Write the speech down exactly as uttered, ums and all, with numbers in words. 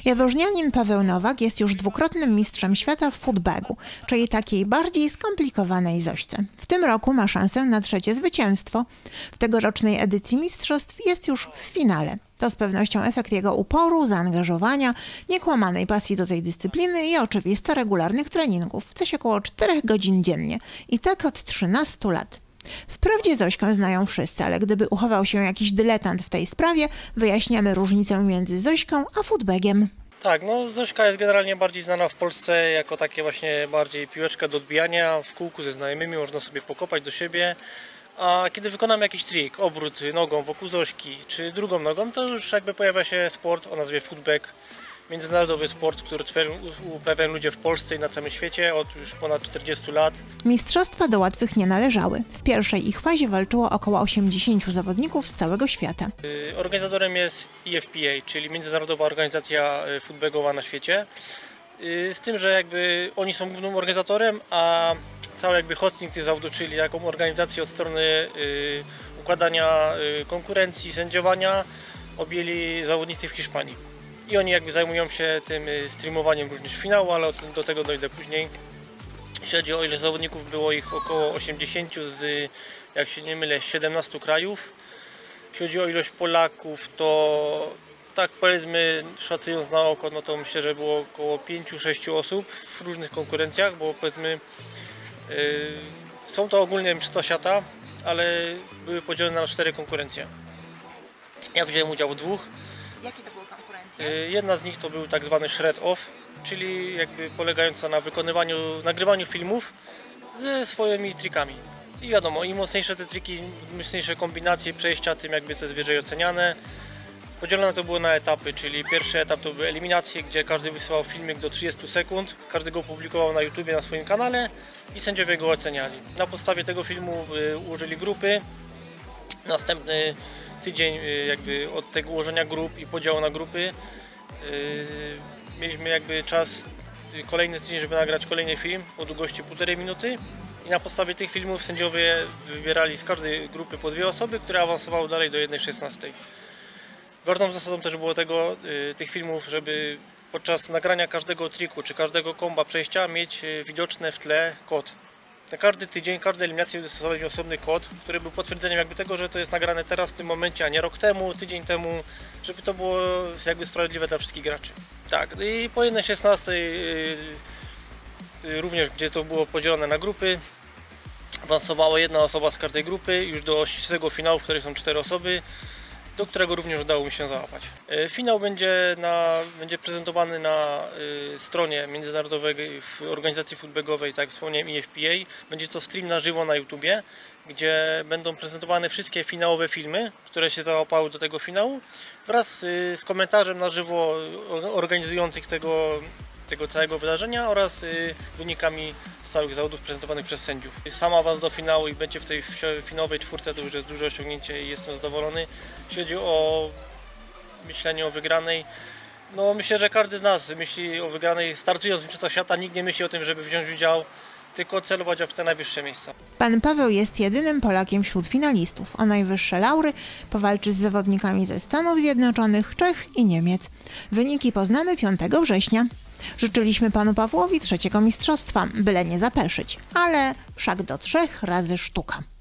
Jaworznianin Paweł Nowak jest już dwukrotnym mistrzem świata w footbagu, czyli takiej bardziej skomplikowanej zośce. W tym roku ma szansę na trzecie zwycięstwo. W tegorocznej edycji mistrzostw jest już w finale. To z pewnością efekt jego uporu, zaangażowania, niekłamanej pasji do tej dyscypliny i oczywisto regularnych treningów, coś około czterech godzin dziennie. I tak od trzynastu lat. Wprawdzie Zośkę znają wszyscy, ale gdyby uchował się jakiś dyletant w tej sprawie, wyjaśniamy różnicę między Zośką a footbagiem. Tak, no Zośka jest generalnie bardziej znana w Polsce jako takie właśnie bardziej piłeczka do odbijania w kółku ze znajomymi, można sobie pokopać do siebie. A kiedy wykonamy jakiś trik, obrót nogą wokół Zośki czy drugą nogą, to już jakby pojawia się sport o nazwie footbag. Międzynarodowy sport, który uprawiają ludzie w Polsce i na całym świecie od już ponad czterdziestu lat. Mistrzostwa do łatwych nie należały. W pierwszej ich fazie walczyło około osiemdziesięciu zawodników z całego świata. Organizatorem jest E F P A, czyli Międzynarodowa Organizacja Footbagowa na świecie. Z tym, że jakby oni są głównym organizatorem, a cały jakby hosting tych zawodów, czyli taką organizację od strony układania konkurencji, sędziowania, objęli zawodnicy w Hiszpanii. I oni jakby zajmują się tym streamowaniem różnych finałów, ale do tego dojdę później. Jeśli chodzi o ile zawodników, było ich około osiemdziesięciu z, jak się nie mylę, siedemnastu krajów. Jeśli chodzi o ilość Polaków, to tak powiedzmy, szacując na oko, no to myślę, że było około pięciu sześciu osób w różnych konkurencjach, bo powiedzmy yy, są to ogólnie mistrzostwa świata, ale były podzielone na cztery konkurencje. Ja wziąłem udział w dwóch. Jakie to były konkurencje? Jedna z nich to był tak zwany shred off, czyli jakby polegająca na wykonywaniu, nagrywaniu filmów ze swoimi trikami. I wiadomo, im mocniejsze te triki, im mocniejsze kombinacje, przejścia, tym jakby to jest wyżej oceniane. Podzielone to było na etapy, czyli pierwszy etap to były eliminacje, gdzie każdy wysyłał filmik do trzydziestu sekund, każdy go publikował na YouTubie, na swoim kanale i sędziowie go oceniali. Na podstawie tego filmu ułożyli grupy. Następny tydzień jakby od tego ułożenia grup i podziału na grupy yy, mieliśmy jakby czas, kolejny tydzień, żeby nagrać kolejny film o długości półtorej minuty i na podstawie tych filmów sędziowie wybierali z każdej grupy po dwie osoby, które awansowały dalej do jednej szesnastej. Ważną zasadą też było tego, yy, tych filmów, żeby podczas nagrania każdego triku czy każdego komba przejścia mieć widoczne w tle kod. Na każdy tydzień, każdej eliminacji dostosowali osobny kod, który był potwierdzeniem jakby tego, że to jest nagrane teraz, w tym momencie, a nie rok temu, tydzień temu, żeby to było jakby sprawiedliwe dla wszystkich graczy. Tak, i po jednej szesnastej yy, również, gdzie to było podzielone na grupy, awansowała jedna osoba z każdej grupy już do ścisłego finału, w którym są cztery osoby, do którego również udało mi się załapać. Finał będzie, na, będzie prezentowany na y, stronie międzynarodowej organizacji footbagowej, tak jak wspomniałem, E F P A. Będzie to stream na żywo na YouTubie, gdzie będą prezentowane wszystkie finałowe filmy, które się załapały do tego finału, wraz y, z komentarzem na żywo organizujących tego, tego całego wydarzenia oraz y, wynikami z całych zawodów prezentowanych przez sędziów. Sam awans do finału i będzie w tej finałowej czwórce to już jest duże osiągnięcie i jestem zadowolony. Jeśli chodzi o myślenie o wygranej, no myślę, że każdy z nas myśli o wygranej. Startując w mistrzostwach świata, nikt nie myśli o tym, żeby wziąć udział, tylko celować w te najwyższe miejsca. Pan Paweł jest jedynym Polakiem wśród finalistów. O najwyższe laury powalczy z zawodnikami ze Stanów Zjednoczonych, Czech i Niemiec. Wyniki poznamy piątego września. Życzyliśmy panu Pawłowi trzeciego mistrzostwa, byle nie zapeszyć, ale wszak do trzech razy sztuka.